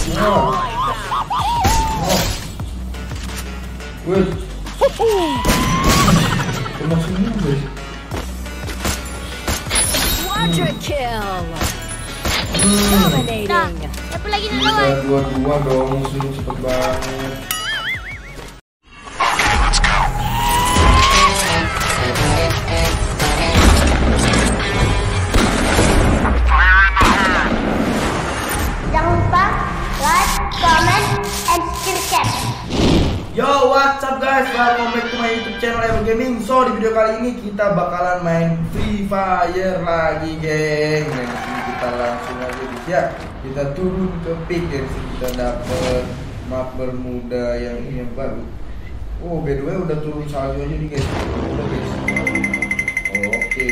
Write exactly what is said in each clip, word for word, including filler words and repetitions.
Oh. Oh. Wih. Kena semua guys. Quadra kill. Hmm. Dominating. Dapat lagi Bisa lawan. dua-dua dong, musuhnya cepet banget. Jangan lupa like, comment, and subscribe. Yo, what's up guys? Welcome back to my YouTube channel Ever Gaming. So, di video kali ini kita bakalan main Free Fire lagi, geng. Nah, di sini kita langsung aja guys ya. Kita turun ke peak, dari sini kita dapet map Bermuda yang ini yang baru. Oh, by the way udah turun salju aja nih guys. Udah guys. Oh, oke.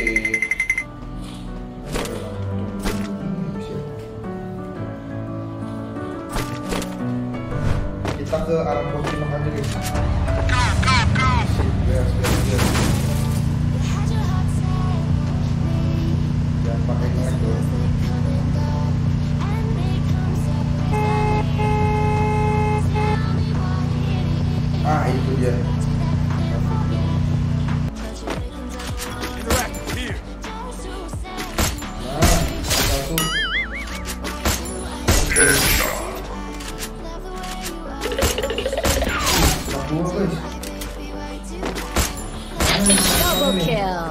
Kita ke arah pos lima aja guys. Gas, gas, gas. Jangan pakai ngelek dong. Ah, itu dia. Nah, satu. Dua guys. Double kill.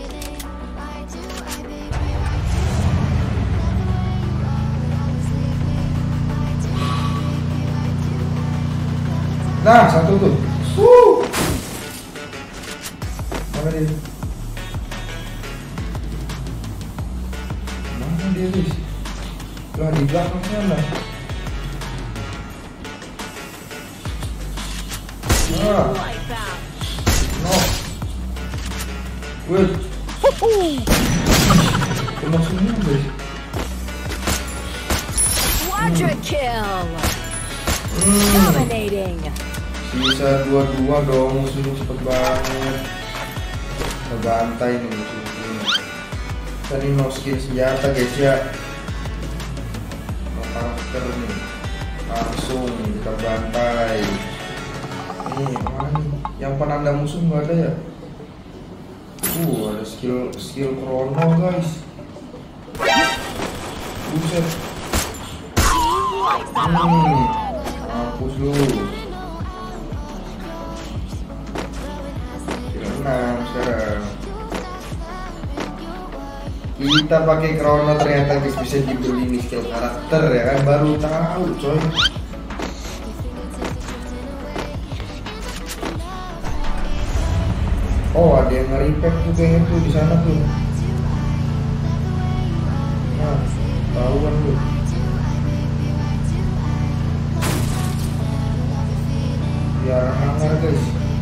Nah, satu tuh. Wuh. Mana dia? Mana dia guys? Lah di belakang sana. Nah. No. Wait. Kena semua guys. Quadra kill. Hmm. Dominating. Bisa dua-dua dong, musuhnya cepet banget. Ngebantai nih musuhnya. Tadi no skill senjata guys ya. No karakter nih. Langsung kita bantai. Nih, mana nih? Yang penanda musuh nggak ada ya? Uh, ada skill skill chrono guys. Buset. Hmm, hapus dulu. Enam sekarang. Kita pakai chrono ternyata guys bisa dibeli nih skill karakter ya kan, baru tahu coy. Oh, ada yang nge-repack tuh kayaknya tuh di sana tuh. Nah, tahu kan lu. Biar hangar guys.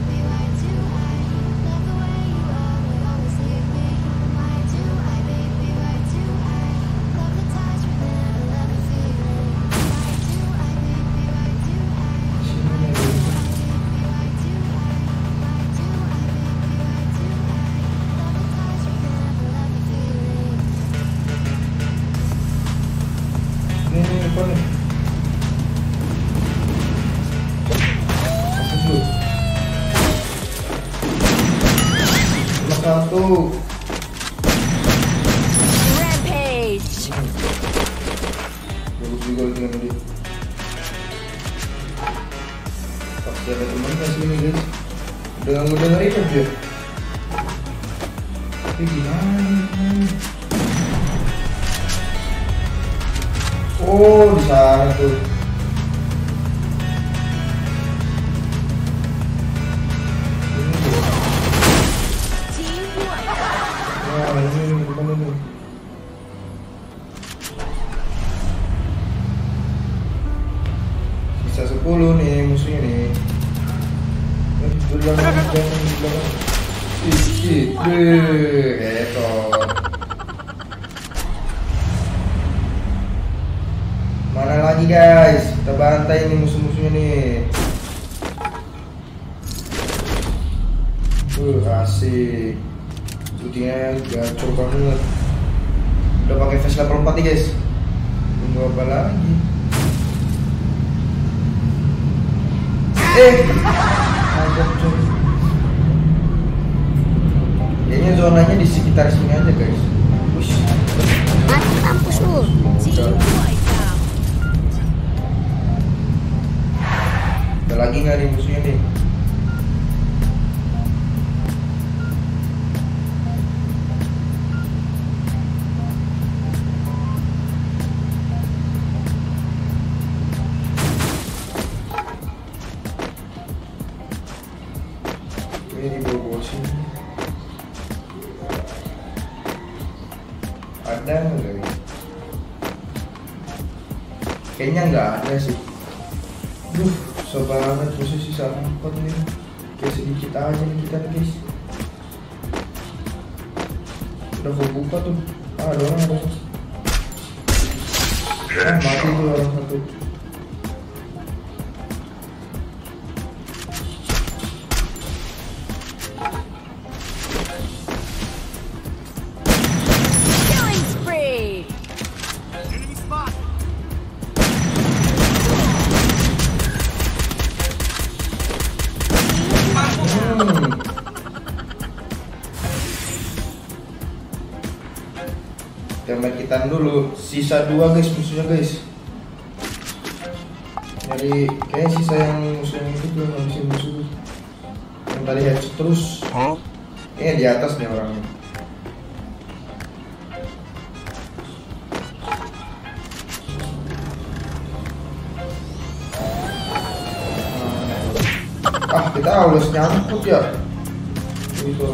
Satu. Rampage. Bagus juga dengan dia. Pasti ada teman kan sini guys. Udah udah ngeri kan dia. Tapi gimana? Oh, di sana tuh. Bisa sepuluh nih musuhnya nih. Di belakang, di belakang, di belakang. Ih, itu. Mana lagi guys? Kita bantai nih musuh-musuhnya nih. Uh, asik. Shootingnya gacor banget. Udah pakai face level empat nih guys. Tunggu apa lagi? Eh, mantap cuy. Kayaknya zonanya di sekitar sini aja guys. Wush. Mati mampus lu. Ada lagi nggak nih musuhnya nih? Ini di bawah sini. Ada nggak nih? Kayaknya nggak ada sih. Duh, susah banget posisi sampah nih. Kayak sedikit aja nih kita nih guys. Udah gua buka tuh. Ah, ada orang ada. Ah, mati tuh orang satu. Killing spree. Hmm. Kita kita dulu, sisa dua guys musuhnya guys. Jadi kayak sisa yang musuh yang itu belum ngabisin musuh. Yang tadi headshot terus. Kayaknya di atas nih orangnya. Ah, kita harus nyangkut ya. Itu.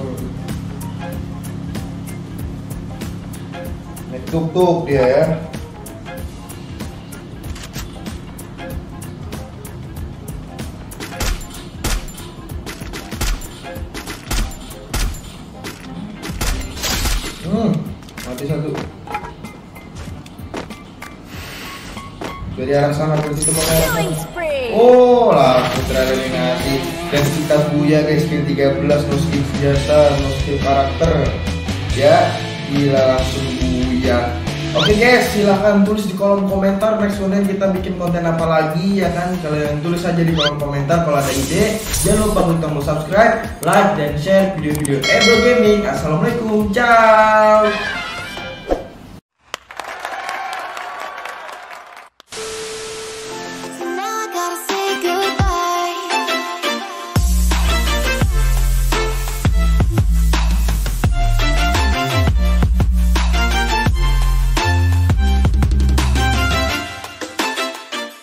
Naik tuk-tuk dia ya. Hmm, mati satu. Dari arah sana berarti itu pakai arah sana. Killing spree. Oh lah, putra eliminasi dan kita buya guys, skill tiga belas, no skill senjata, no skill karakter. Ya, gila langsung buya. Oke guys, silahkan tulis di kolom komentar next one kita bikin konten apa lagi ya kan. Kalian tulis aja di kolom komentar kalau ada ide. Jangan lupa untuk kamu subscribe, like dan share video-video Ebro Gaming. Assalamualaikum, ciao.